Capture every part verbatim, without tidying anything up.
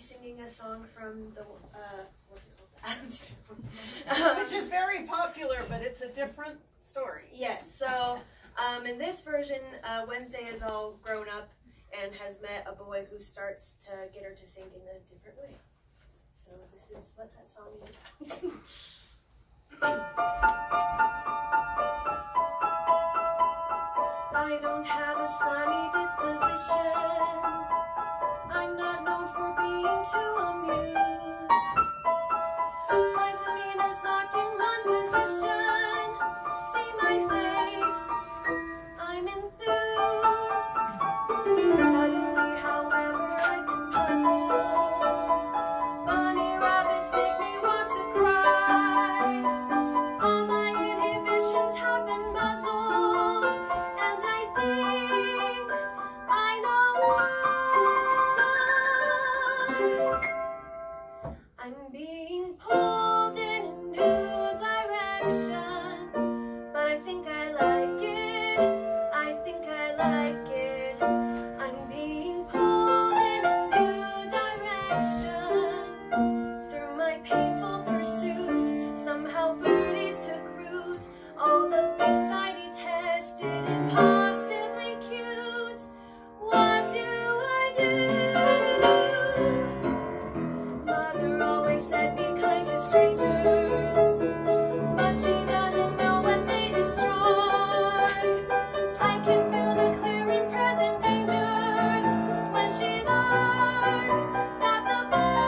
singing a song from the, uh, what's it called, the Addams Family. Which is very popular, but it's a different story. Yes, so um, in this version, uh, Wednesday is all grown up and has met a boy who starts to get her to think in a different way. So this is what that song is about. I don't have a sunny disposition. I'm not known for being too amused. My demeanor's locked in one position. See my face, I'm enthused. Suddenly, however, I've been puzzled. Bunny rabbits make me want to cry. All my inhibitions have been muzzled, and I think I know why. I'm being pulled in a new direction, but I think I like it, I think I like it. I'm being pulled in a new direction. Through my painful pursuit, somehow birdies took root. All the things I detested, impossibly cute. What do I do? Mother always said be kind to strangers, but she doesn't know what they destroy. I can feel the clear and present dangers when she learns that the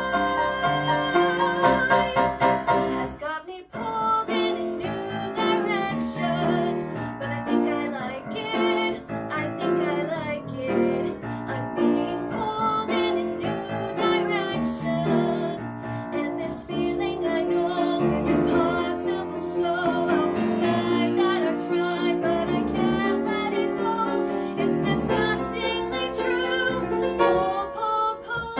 boy has got me pulled in a new direction. But I think I like it, I think I like it. I'm being pulled in a new direction, and this feeling I know is impossible, so I'll confide that I've tried, but I can't let it go. It's disgustingly true. Pull, pull,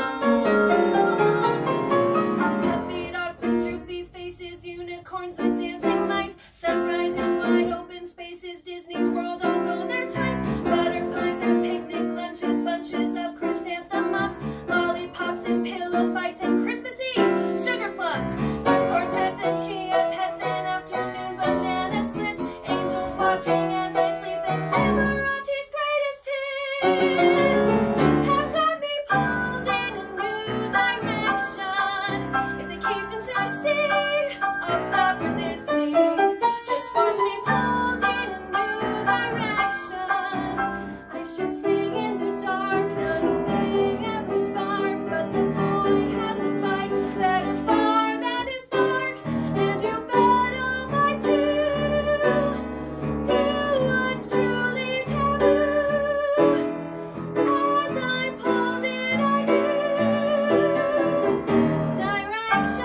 pull. Puppy dogs with droopy faces, unicorns with dancing mice, sunrise in wide open spaces, Disney World, I'll go there twice. Butterflies at picnic lunches, bunches of chrysanthemums, lollipops and pillow fights, and Christmas Eve sugar plums, string quartets and chia pets, and afternoon banana splits, angels watching as I sleep, and Liberace's greatest hits have got me pulled in a new direction. If they keep insisting, I'll stop resisting. Just watch me pulled in a new direction. I should stay in the dark, not obeying every spark, but the boy has a bite better far than his bark, and you bet all I do, do what's truly taboo. As I'm pulled in a new direction.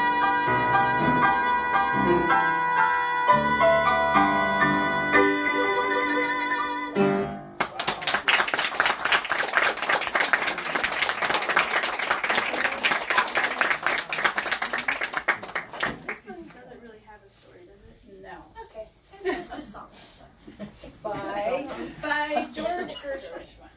This one doesn't really have a story, does it? No. Okay, it's just a song. By, by George Gershwin.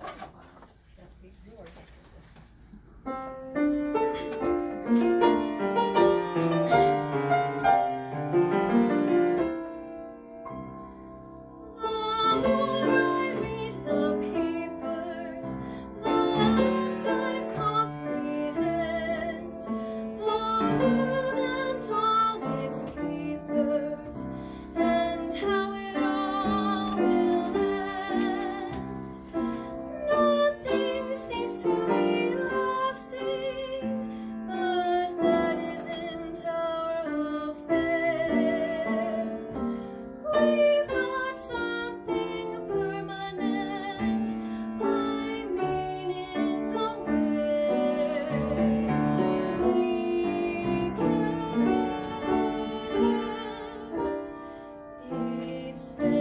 The more I read the papers, the less I comprehend the world and all its capers, and how it all will end. Nothing seems to be lasting, but that isn't our affair. We've got something permanent, I mean in the way we care. It's